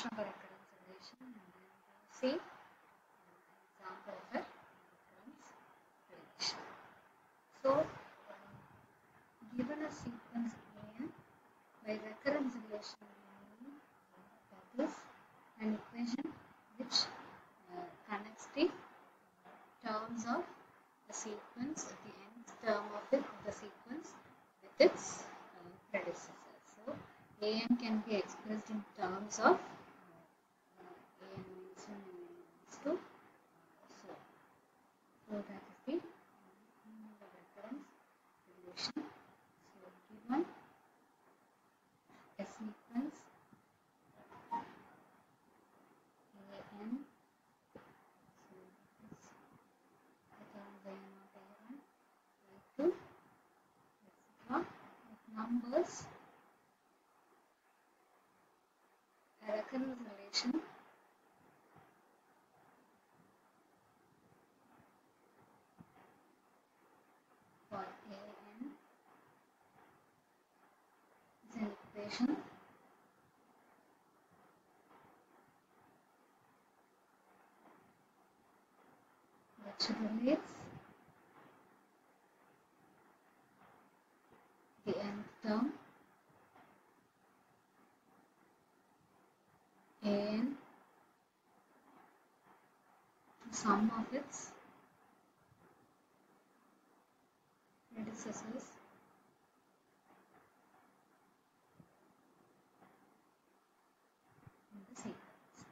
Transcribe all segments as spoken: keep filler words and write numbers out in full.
solution of a recurrence relation, and then we'll see an example of a recurrence relation. So, uh, given a sequence A, by recurrence relation we mean uh, that is an equation which uh, connects the uh, terms of the sequence, the nth term of the, the sequence with its uh, predecessor. So, an can be expressed in terms of uh, uh, an minus one and an minus two. So, so that is the uh, meaning of recurrence relation. So, given a sequence an, so this is the terms a naught, a one, a two, et cetera with numbers, a recurrence relation for an is an equation which relates the nth term an to sum of its predecessors in the sequence.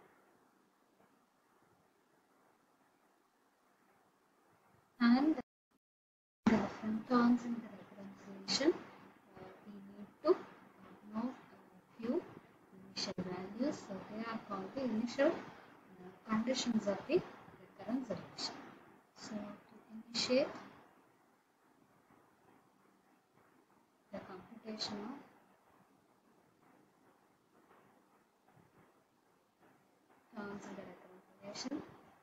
And the different terms in the recurrence relation, uh, we need to uh, know a few initial values. So they are called the initial uh, conditions of the recurrence relation. So to initiate the computation of terms in the recurrence relation,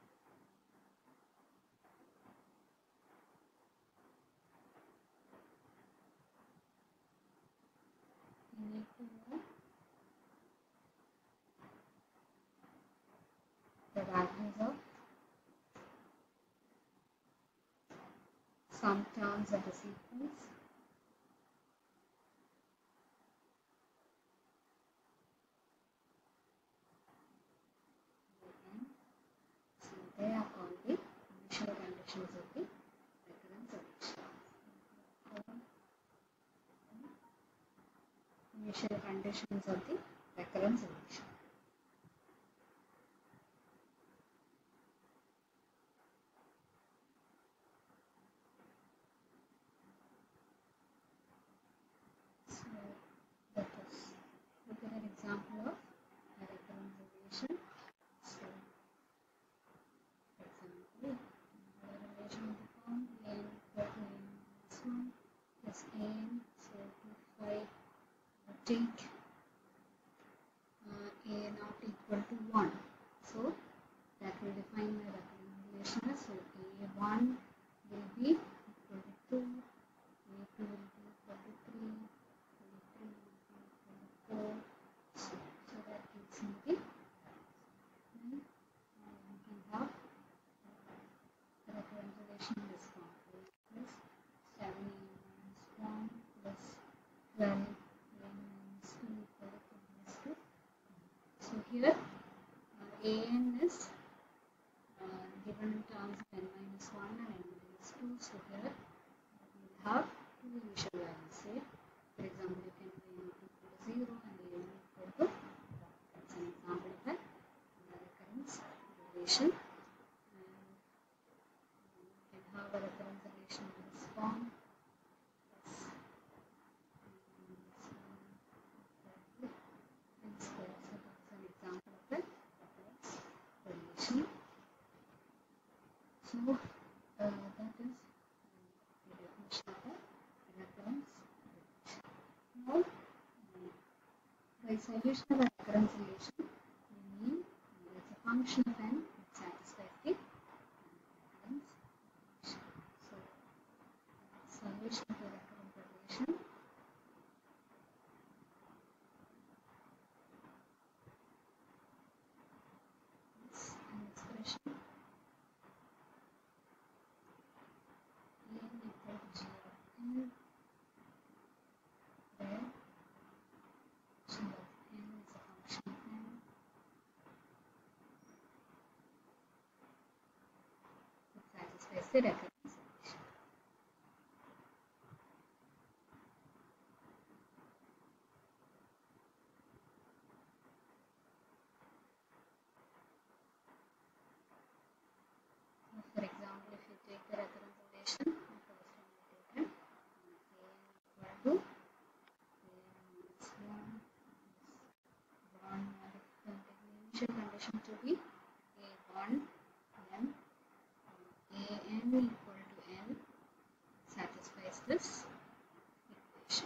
we need to know the values of some terms of the sequence an. So they are called the initial conditions of the recurrence relation. Initial conditions of the recurrence relation. So let us look at an example of a recurrence relation. So, for example, the relation of the form n equal to n minus one plus n. So if I take uh, a not equal to one, so that will define my recurrence relation. So a one will be equal to two, a two will be equal to three, a three will be equal to four. So, so that gives me the then uh, we can have the recurrence relation in this form. Plus seven a minus one plus twelve a minus two equal to minus two. So here uh, an is uh, given in terms of n minus one and n minus two. So here uh, we will have two initial values. Say, for example, you can do n equal to zero and n equal to one. That's an example of a recurrence relation. And you can have a recurrence relation in this form. Plus n square. So that's an example of a recurrence relation. So uh, that is uh, the definition of a recurrence relation. Now, uh, by solution of a recurrence relation, we mean uh, it's a function of n that satisfies the recurrence relation. So, solution to a recurrence relation satisfies the recurrence condition. So for example, if you take the recurrence relation, the first one we taken a n equal to a minus one is one, and if we take the initial condition to be a one, then a n equal to n satisfies this equation.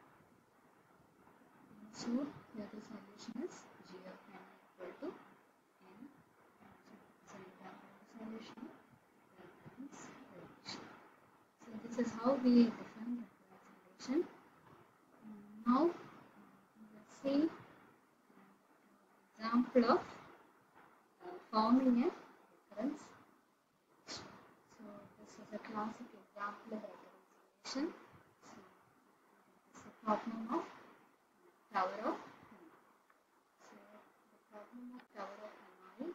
So here the solution is g of n equal to n. So an example of the solution of recurrence relation. So this is how we define recurrence relation. Now let's see an example of uh, forming a recurrence. So this is a classic example of recurrence relation. So this is the problem of tower of Hanoi. So the problem of tower of Hanoi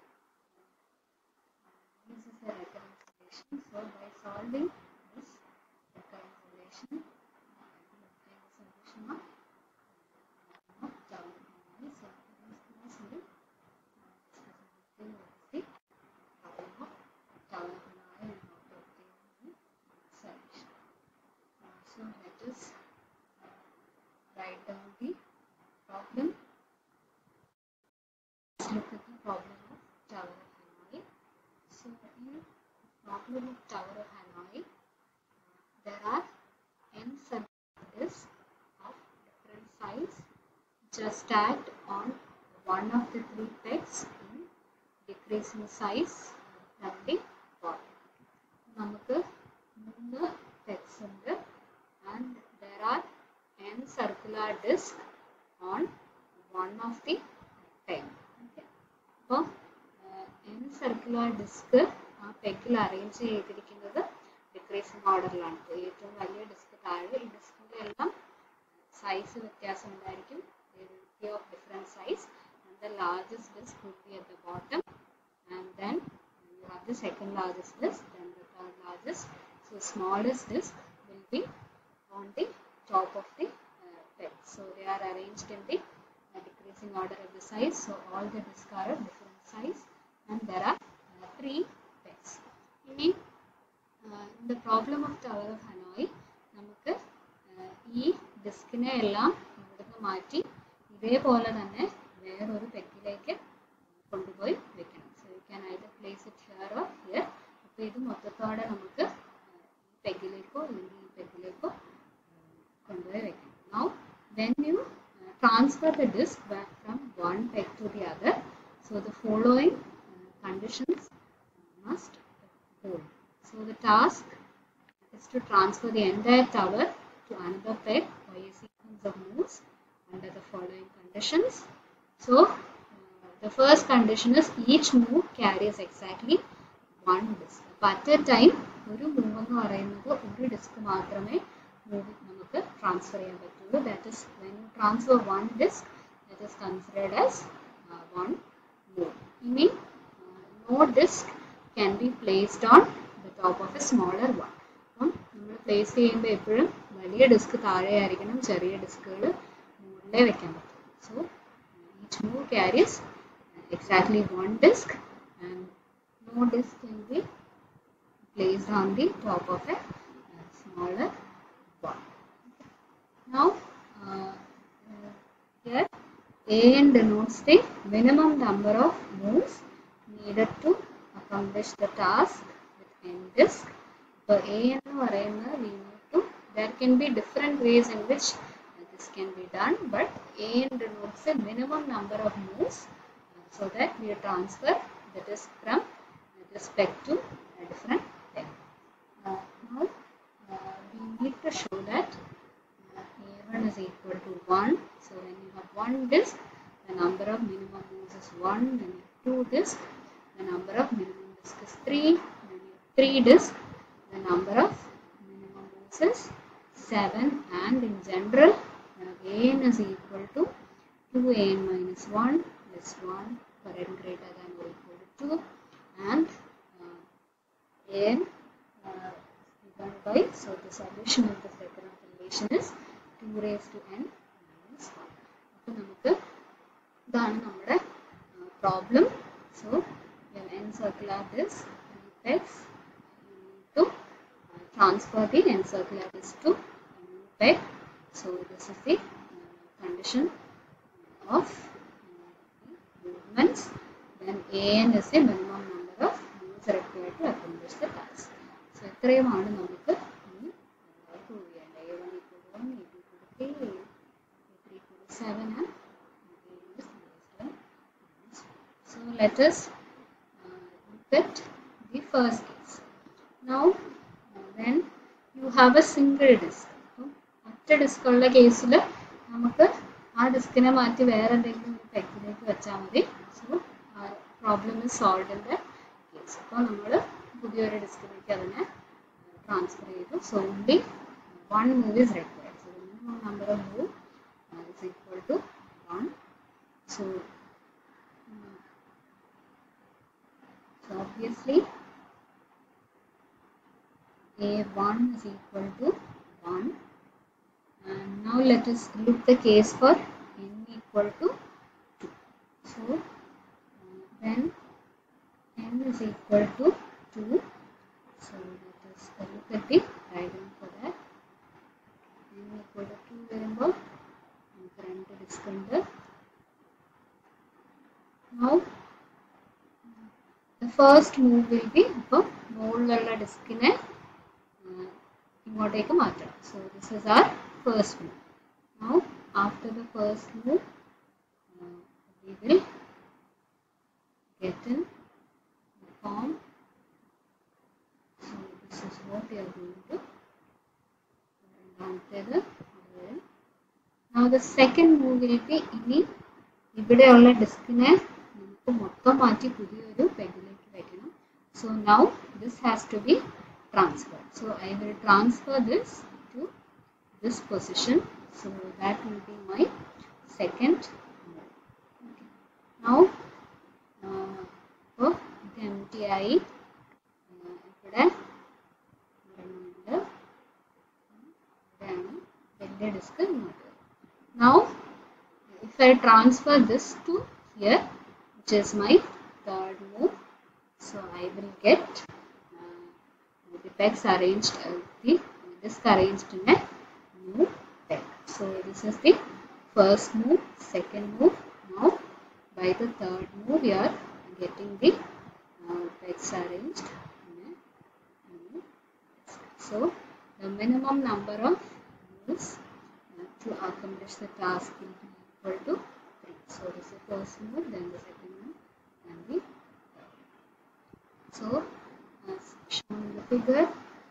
uh, uses a recurrence relation. So by solving this recurrence relation, uh, we obtain the solution of problem of tower of Hanoi. So in this class we will discuss in detail what is the problem of tower of Hanoi and how to obtain the solution. Uh, so let us uh, write down the problem. Let's look at the problem of tower of Hanoi. So in the problem of tower of Hanoi, uh, there are n circular discs of different size just stacked on one of the three pegs in decreasing size from the bottom. നമുക്ക് മൂന്ന് pegs ഉണ്ട് and there are n circular discs on one of the peg. Okay. So, uh, n circular disc ആ പെഗിൽ arrange ചെയ്തിരിക്കുന്നത് decreasing ഓർഡറിലാണ്. ഏറ്റവും വലിയ disk താഴെ, ഈ ഡിസ്കിൻ്റെ എല്ലാം സൈസ് വ്യത്യാസം ഉണ്ടായിരിക്കും. Of different size and the largest disk would be at the bottom, and then you have the second largest disk, then the third largest. So smallest disk will be on the top of the uh, peg. So they are arranged in the uh, decreasing order of the size. So all the discs are of different size, and there are uh, three pegs. In uh, the problem of tower of Hanoi, നമുക്ക് ഈ ഡിസ്കിനെ എല്ലാം ഇവിടുന്ന് മാറ്റി ഇതേപോലെ തന്നെ വേറൊരു പെഗിലേക്ക് കൊണ്ടുപോയി വെക്കണം. So you can either place it here or here. അപ്പോൾ ഇത് മൊത്തത്തോടെ നമുക്ക് ഈ പെഗിലേക്കോ അല്ലെങ്കിൽ ഈ പെഗിലേക്കോ കൊണ്ടുപോയി വെക്കണം. Now when you uh, transfer the disk back from one peg to the other, so the following uh, conditions must hold. So the task is to transfer the entire tower to another peg by a sequence of moves under the following conditions. So uh, the first condition is each move carries exactly one disk. But at a time, ഒരു move എന്ന് പറയുന്നത് ഒരു disk മാത്രമേ move നമുക്ക് transfer ചെയ്യാൻ പറ്റുള്ളൂ. That is when you transfer one disk, that is considered as one move. ഇനി no disk can be placed on the top of a smaller one. അപ്പം നമ്മൾ പ്ലേസ് ചെയ്യുമ്പോൾ എപ്പോഴും വലിയ ഡിസ്ക് താഴെയായിരിക്കണം, ചെറിയ ഡിസ്കുകൾ മുകളിലേ വെക്കാൻ പറ്റും. So each move carries exactly one disk, and no disk can be placed on the top of a uh, smaller one. Now uh, uh, here A N denotes the minimum number of moves needed to accomplish the task with n disk. For A N എന്ന് പറയുന്നത് we need to, there can be different ways in which uh, this can be done, but A N denotes the minimum number of moves so that we transfer the disk from this peg to a different peg. Uh, now uh, we need to show that uh, A one is equal to one. So when you have one disk, the number of minimum moves is one. When you have two disks, the number of minimum disk is three. When you have three disks, the number of minimum moves is seven. And in general, uh, A N is equal to two A N minus one plus one for n greater than or equal to two, and uh, A N five. So the solution of the second relation is two raised to n minus one. So നമുക്ക് ഇതാണ് നമ്മുടെ problem. So we have encircular this apex. You need to uh, transfer the encircular this to peg. So this is the uh, condition of uh, movements. Then an is the minimum number of moves required to accomplish the task. So ഇത്രയുമാണ് നമുക്ക് prove ചെയ്യേണ്ടത്. a one equal to one, a two equal to three, a three equal to seven, and a is less than minus one. So let us uh, look at the first case. Now uh, when you have a single disk, ഒറ്റ disk ഉള്ള കേസിൽ നമുക്ക് ആ ഡിസ്കിനെ മാറ്റി വേറെ എന്തെങ്കിലും ഒരു പെക്കിലേക്ക് വെച്ചാൽ മതി. So problem is solved in the case. അപ്പോൾ നമ്മൾ പുതിയൊരു ഡിസ്കിലേക്ക് അതിനെ ട്രാൻസ്ഫർ ചെയ്തു. So only one move is required. So minimum number of move is equal to one. So obviously a one is equal to one. And now let us look the case for n equal to two. So uh, when n is equal to two, so let us look at the diagram for that. N equal to two വരുമ്പോൾ നമുക്ക് രണ്ട് disk ഉണ്ട്. Now the first move will be അപ്പോൾ മുകളിലുള്ള ഡിസ്കിനെ ഇങ്ങോട്ടേക്ക് മാറ്റണം. So this is our first move. Now after the first move uh, we will get in the form. So this is what we are going to together. Now the second move will be ഇനി ഇവിടെയുള്ള ഡിസ്കിനെ നമുക്ക് മൊത്തം മാറ്റി പുതിയൊരു പെഗിലേക്ക് വെക്കണം. So now this has to be transferred. So I will transfer this to this position. So that will be my second move. Okay. Now uh, oh, it empty ആയി. ഇവിടെ ഇവിടെയാണ് വലിയ ഡിസ്ക് ഇങ്ങോട്ട്. Now if I transfer this to here, which is my third move, so I will get uh, the pegs arranged, uh, the disk arranged in a new peg. So this is the first move, second move. Now by the third move we are getting the uh, pegs arranged in a new disk. So the minimum number of moves uh, to accomplish the task will be equal to three. So this is the first move, then the second move, and the third. So as shown in the figure,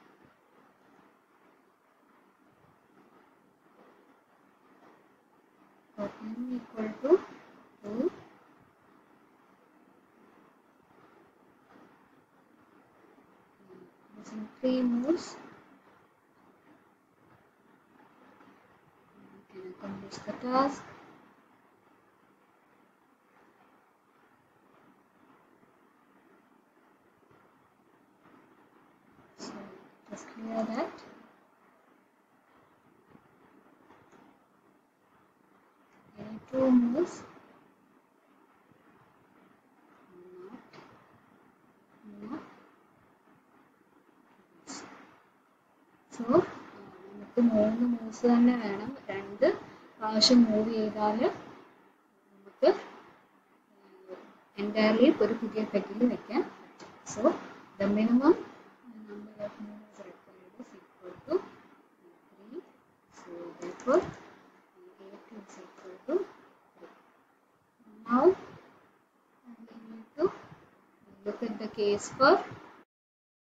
for n equal to two, using three moves we can accomplish the task. So just clear that. Any two moves, not, not. So നമുക്ക് മൂന്ന് moves തന്നെ വേണം. രണ്ട് പ്രാവശ്യം move ചെയ്താൽ നമുക്ക് entirely ഒരു പുതിയ പെഗിൽ വെക്കാൻ പറ്റും. So the minimum number of moves required is equal to three. So therefore a two is equal to three. Now we need to look at the case for